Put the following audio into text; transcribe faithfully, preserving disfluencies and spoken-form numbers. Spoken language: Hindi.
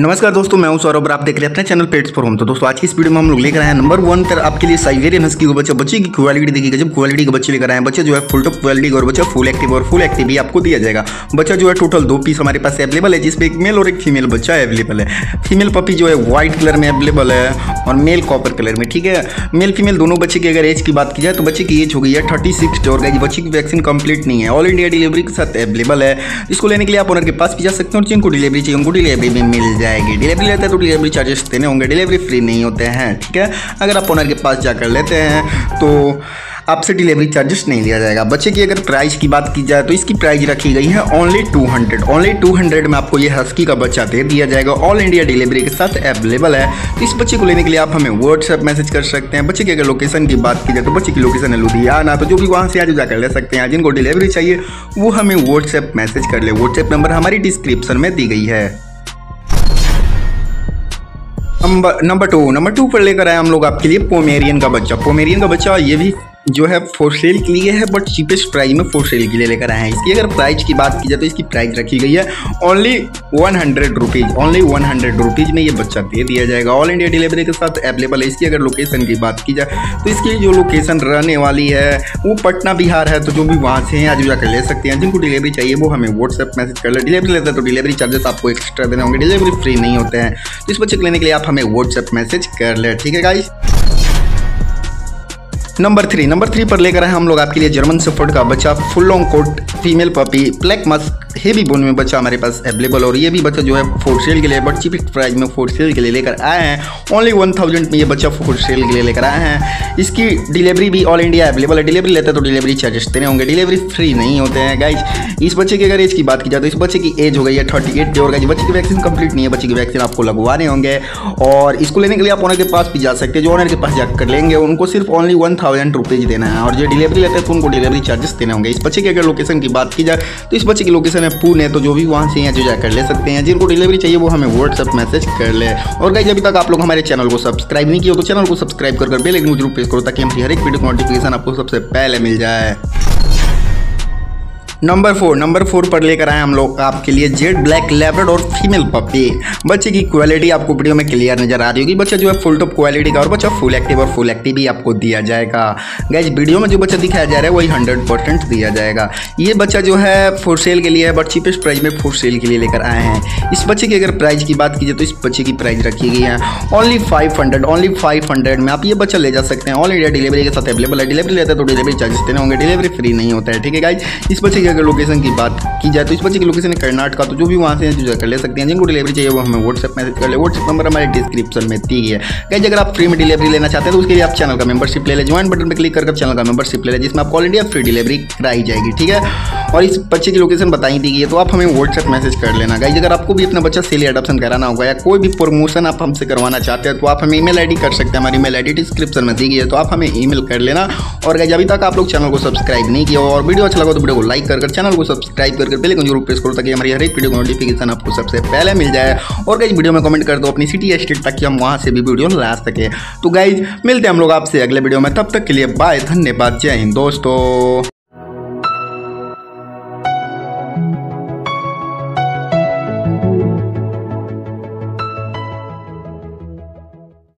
नमस्कार दोस्तों, मैं हूं सौरभ और आप देख रहे हैं अपने चैनल पेट्स फॉर होम। तो दोस्तों आज की इस वीडियो में हम लोग लेकर आए हैं नंबर वन पर आपके लिए साइबेरियन हस्की को बच्चा। बच्चे की क्वालिटी देखिएगा, जब क्वालिटी के बच्चे लेकर आए हैं, बच्चा जो है फुल टॉप क्वालिटी और बच्चा फुल एक्टिव और फुल एक्टिव भी आपको दिया जाएगा। बच्चा जो है टोटल दो पीस हमारे पास अवेलेबल है, जिसमें एक मेल और एक फीमेल बच्चा अवेलेबल है। फीमेल पपी जो है व्हाइट कलर में अवेलेबल है और मेल कॉपर कलर में, ठीक है। मेल फीमेल दोनों बच्चे की अगर एज की बात की जाए तो बच्चे की एज हो गई है थर्टी सिक्स और गाइस बच्चे की वैक्सीन कंप्लीट नहीं है, ऑल इंडिया डिलीवरी के साथ अवेलेबल है। इसको लेने के लिए आप ओनर के पास भी जा सकते हैं और जिनको डिलीवरी चाहिए उनको डिलीवरी में मिल जाएगी। डिलीवरी लेते हैं तो डिलीवरी चार्जेस देने होंगे, डिलीवरी फ्री नहीं होते हैं, ठीक है। अगर आप ओनर के पास जाकर लेते हैं तो आपसे डिलीवरी चार्जेस नहीं लिया जाएगा। बच्चे की अगर प्राइस की बात की जाए तो इसकी प्राइस रखी गई है only two hundred. Only two hundred में आपको ये हस्की का बच्चा दे दिया जाएगा, ऑल इंडिया डिलीवरी के साथ अवेलेबल है। तो इस बच्चे को लेने के लिए आप हमें व्हाट्सएप मैसेज कर सकते हैं। बच्चे की अगर लोकेशन की बात की जाए तो बच्चे की लोकेशन है लुधियाना, तो जो भी वहाँ से आज जाकर ले सकते हैं। जिनको डिलीवरी चाहिए वो हमें व्हाट्सएप मैसेज कर ले। व्हाट्सएप नंबर हमारी डिस्क्रिप्शन में दी गई है। Number number two number two पर लेकर आए हम लोग आपके लिए पोमेरियन का बच्चा। पोमेरियन का बच्चा ये भी जो है फॉर सेल के लिए है, बट चीपेस्ट प्राइस में फॉर सेल के लिए लेकर आए हैं। इसकी अगर प्राइस की बात की जाए तो इसकी प्राइस रखी गई है only one hundred rupees. Only one hundred rupees में ये बच्चा दे दिया जाएगा, ऑल इंडिया डिलीवरी के साथ अवेलेबल है। इसकी अगर लोकेशन की बात की जाए तो इसकी जो लोकेशन रहने वाली है वो पटना बिहार है, तो जो भी वहाँ से हैं आज जाकर ले सकते हैं। जिनको डिलीवरी चाहिए वो हमें व्हाट्सएप मैसेज कर ले। डिलीवरी लेते हैं तो डिलीवरी चार्जेस आपको एक्स्ट्रा देने होंगे, डिलीवरी फ्री नहीं होते हैं। तो इस बच्चे को लेने के लिए आप हमें व्हाट्सएप मैसेज कर ले, ठीक है guys. Number three number three पर लेकर आए हम लोग आपके लिए जर्मन शेफर्ड का बच्चा, full long coat female puppy, black mask heavy bone में बच्चा हमारे पास अवेलेबल। और ये भी बच्चा जो है फोर सेल के लिए, बट चीपेस्ट प्राइस में फोर सेल के लिए लेकर आए हैं। ओनली वन थाउजेंड में ये बच्चा फोर सेल के लिए लेकर आए हैं। इसकी डिलीवरी भी ऑल इंडिया अवेलेबल है। डिलीवरी लेते हैं तो डिलीवरी चार्जेस देने होंगे, डिलीवरी फ्री नहीं होते हैं गाइज। इस बच्चे की अगर एज की बात की जाए तो इस बच्चे की एज हो गई है थर्टी एट और गाइज बच्चे की वैक्सीन कंप्लीट नहीं है। बच्चे की वैक्सीन आपको लगवाने होंगे और इसको लेने के लिए आप ओनर के पास भी जा सकते हैं। जो ओनर के पास जाकर लेंगे उनको सिर्फ ओनली वन थाउजेंड रुपीज़ देना है और जो डिलीवरी लेते हैं तो उनको डिलीवरी चार्जेस देने होंगे। इस बच्चे की अगर लोकेशन की बात की जाए तो इस बच्चे की लोकेशन है पुणे, तो जो भी वहाँ से यहाँ जो जाकर ले सकते हैं। जिनको डिलीवरी चाहिए वो हमें व्हाट्सएप मैसेज कर ले। और गाइस अभी तक आप लोग हमारे चैनल को सब्सक्राइब नहीं किया तो चैनल को सब्सक्राइब कर कर बेल आइकन जरूर प्रेस करो ताकि हमारी हर एक वीडियो नोटिफिकेशन आपको सबसे पहले मिल जाए। नंबर फोर नंबर फोर पर लेकर आए हम लोग आपके लिए जेड ब्लैक लैब्राडोर और फीमेल पपी। बच्चे की क्वालिटी आपको वीडियो में क्लियर नजर आ रही होगी। बच्चा जो है फुल टॉप क्वालिटी का और बच्चा फुल एक्टिव और फुल एक्टिव भी आपको दिया जाएगा। गाइस वीडियो में जो बच्चा दिखाया जा रहा है वही हंड्रेड परसेंट दिया जाएगा। ये बच्चा जो है फॉर सेल के लिए है, बट चीपेस्ट प्राइस में फॉर सेल के लिए लेकर आए हैं। इस बच्चे की अगर प्राइस की बात की जाए तो इस बच्चे की प्राइस रखी गई है only five hundred only five hundred में आप ये बच्चा ले जा सकते हैं। ऑल इंडिया डिलीवरी के साथ अवेलेबल है। डिलीवरी लेते हैं तो डिलीवरी चार्जेस देने होंगे, डिलीवरी फ्री नहीं होता है, ठीक है गाइस। इस बच्चे की अगर लोकेशन की बात की जाए तो इस बच्चे की लोकेशन है कर्नाटका, तो जो भी वहाँ से जो जाकर ले सकते हैं। जिनको डिलीवरी चाहिए वो हमें व्हाट्सएप मैसेज कर ले। व्हाट्सएप नंबर हमारे डिस्क्रिप्शन में दी है। गाइस अगर आप फ्री में डिलीवरी लेना चाहते हैं तो उसके लिए आप चैनल का मेंबरशिप ले ले, ज्वाइन बटन पर क्लिक कर चैनल का मेंबरशिप ले ले, जिसमें आपको ऑल इंडिया फ्री डिलीवरी कराई जाएगी, ठीक है। और इस बच्चे की लोकेशन बताई दी गई है तो आप हमें व्हाट्सएप मैसेज कर लेना। गाइस अगर आपको भी अपना बच्चा सेल एडॉप्शन कराना होगा या कोई भी प्रमोशन आप हमसे करवाना चाहते हैं तो आप हमें ईमेल आईडी कर सकते हैं। हमारी ईमेल आईडी डिस्क्रिप्शन में दी गई है, तो आप हमें ईमेल कर लेना। और गाइस अभी तक आप लोग चैनल को सब्सक्राइब नहीं किया और वीडियो अच्छा लगा तो वीडियो को लाइक कर चैनल को सब्सक्राइब करके बेल आइकन जरूर प्रेस करो ताकि हमारी हर एक वीडियो को नोटिफिकेशन आपको सबसे पहले मिल जाए। और गाइस वीडियो में कमेंट कर दो अपनी सिटी या स्टेट ताकि हम वहां से भी वीडियो ला सके। तो गाइस मिलते हैं हम लोग आपसे अगले वीडियो में, तब तक के लिए बाय, धन्यवाद, जय हिंद दोस्तों।